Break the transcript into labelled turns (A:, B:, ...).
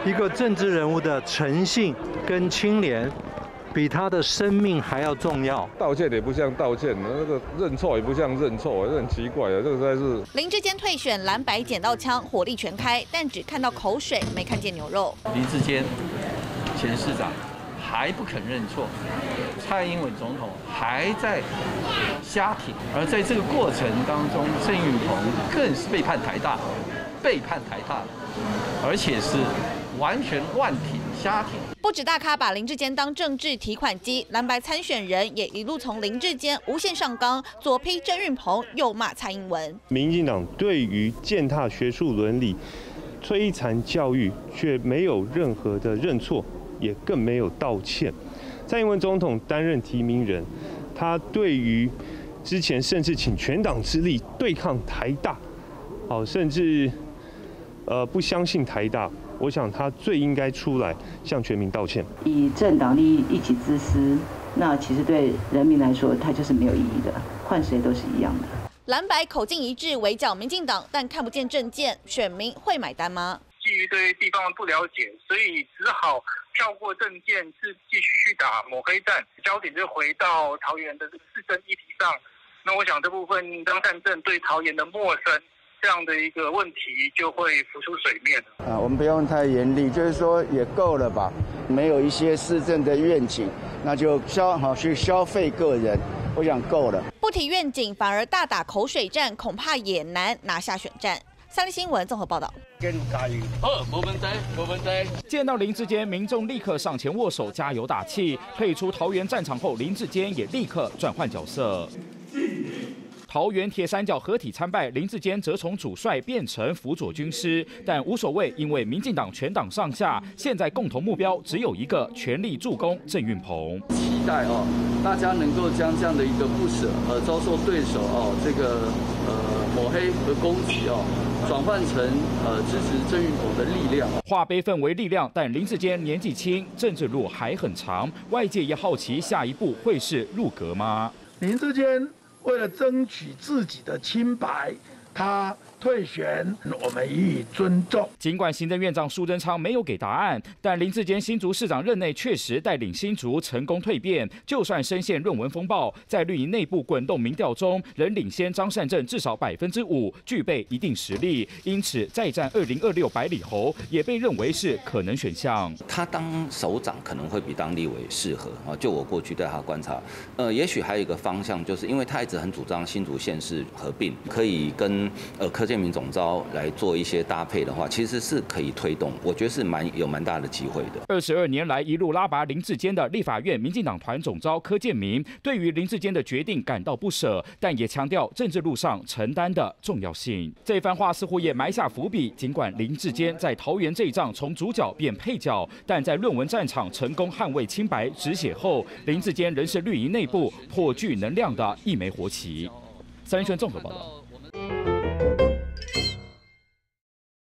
A: 一个政治人物的诚信跟清廉，比他的生命还要重要。
B: 道歉也不像道歉，那个认错也不像认错，这很奇怪啊！这个实在是。
C: 林智坚退选，蓝白捡到枪，火力全开，但只看到口水，没看见牛肉。
D: 林智坚前市长还不肯认错，蔡英文总统还在瞎挺，而在这个过程当中，郑运鹏更是背叛台大，而且是完全乱挺瞎挺。
C: 不止大咖把林智坚当政治提款机，蓝白参选人也一路从林智坚无限上纲，左批郑运鹏，右骂蔡英文。
E: 民进党对于践踏学术伦理、摧残教育，却没有任何的认错，也更没有道歉。蔡英文总统担任提名人，他对于之前甚至请全党之力对抗台大，甚至不相信台大。我想他最应该出来向全民道歉。
F: 以政党利益一己自私，那其实对人民来说，它就是没有意义的，换谁都是一样的。
C: 蓝白口径一致，围剿民进党，但看不见政见，选民会买单吗？
G: 基于对地方的不了解，所以只好跳过政见，是继续去打抹黑战，焦点就回到桃园的这个市政议题上。那我想这部分张善政对桃园的陌生。这样的一个问题就会浮出水面了。
H: 我们不用太严厉，就是说也够了吧？没有一些市政的愿景，那就去消费个人，我想够了。
C: 不提愿景，反而大打口水战，恐怕也难拿下选战。三立新闻综合报道。
I: 没问题。见到林智坚，民众立刻上前握手加油打气。退出桃园战场后，林智坚也立刻转换角色。桃园铁三角合体参拜，林智坚则从主帅变成辅佐军师，但无所谓，因为民进党全党上下现在共同目标只有一个，全力助攻郑运鹏。
D: 期待大家能够将这样的一个不舍遭受对手这个抹黑和攻击转换成支持郑运鹏的力量。
I: 化悲愤为力量，但林智坚年纪轻，政治路还很长，外界也好奇下一步会是入阁吗？
J: 林智坚为了争取自己的清白，他退选，我们予以尊重。
I: 尽管行政院长苏贞昌没有给答案，但林智坚新竹市长任内确实带领新竹成功蜕变。就算深陷论文风暴，在绿营内部滚动民调中，仍领先张善政至少5%，具备一定实力。因此，再战2026百里侯也被认为是可能选项。
K: 他当首长可能会比当立委适合啊。就我过去对他观察，也许还有一个方向，就是因为他一直很主张新竹县市合并，可以跟柯建铭总召来做一些搭配的话，其实是可以推动，我觉得是有蛮大的机会的。
I: 22年来一路拉拔林智坚的立法院民进党团总召柯建铭，对于林智坚的决定感到不舍，但也强调政治路上承担的重要性。这番话似乎也埋下伏笔，尽管林智坚在桃园这一仗从主角变配角，但在论文战场成功捍卫清白止血后，林智坚仍是绿营内部颇具能量的一枚活棋。三立新闻综合报道。